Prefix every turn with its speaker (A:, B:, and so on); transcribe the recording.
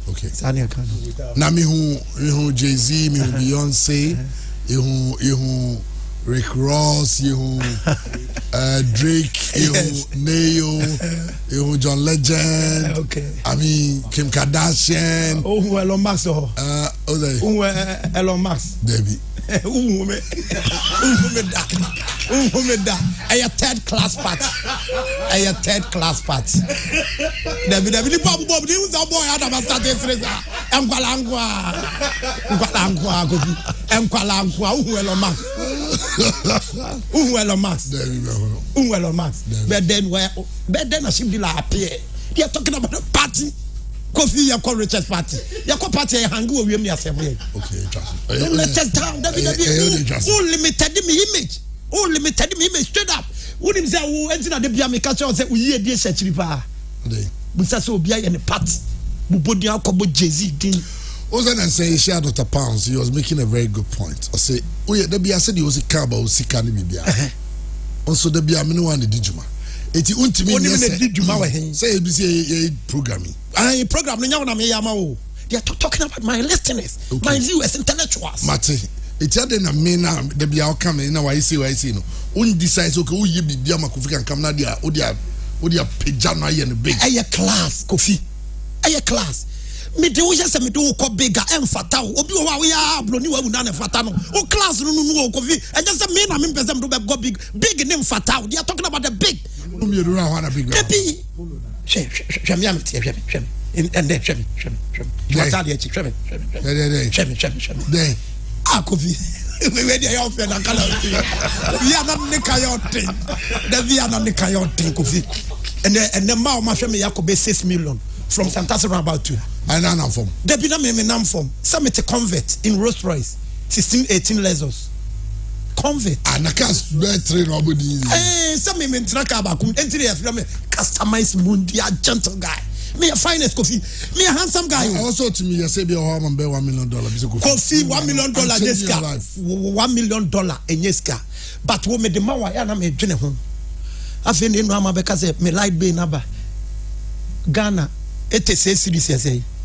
A: Okay.
B: Sanya kan.
A: Na me who Jay-Z, me who Beyonce, you Rick Ross, you Drake, you Neo, you John Legend.
B: Okay.
A: I mean Kim Kardashian.
B: Oh, Elon Musk. Elon Musk.
A: Debbie.
B: A third class party. A third class party. Debbie, Bob, you boy out of a started. Elon Musk. Elon Musk. But then I should be like appear. They are talking about a party. Coffee, you call Richest party. You call party, I hang with me as a way.
A: Okay, trust
B: don't let us down. Who limited me image? Who limited me image straight up? Who him say, who enter the Biami culture say, we hear this century pa. We say, so be in the party. We put the alcohol Jay-Z thing.
A: Ozen and say, share Dr. Pounds, he was making a very good point. I say, oh yeah, the Bia said he was a car, but was sick and Bia. Also, the Bia, no one the Dijuma. Eti untimi say ABC programming.
B: I program no nyawna me yama. They are talking about my listeners, my viewers, intellectuals.
A: Mate, eti ade na me na the bia come na why say no. Un decide okay wo ye bibia makofi kan kam na dia wo dia pejja no aye no big. Aye
B: class Kofi. Aye class. Me de wo yesa me do ko bigger emfata obi o wa we ya bloni wa na fata no o class no Kofi and just me na me person do go big name fata. They are talking about the big.
A: Me do na wana big.
B: Baby. Shame and then shame. What are you shame. Ah Kofi. We dey off na kala. We are not the coyote. We are not the coyote Kofi. And the ma ma shame yakobe 6 million from Santasa about 2.
A: I know from.
B: There be na me nam from. Some it convert in Rolls Royce 16-18 Lexus. Convert.
A: And I can't bear 3 nobody.
B: Some me track about customized mundi a gentle guy. Me a finest Kofi. Me a handsome guy.
A: Also to me, I say be a home and bear $1 million.
B: Kofi $1 million Yeska. $1 million in Yeska. But wo me the mawa ya na me dwene ho. Afi ni no ama beka say me light bay naba. Ghana 86 series say.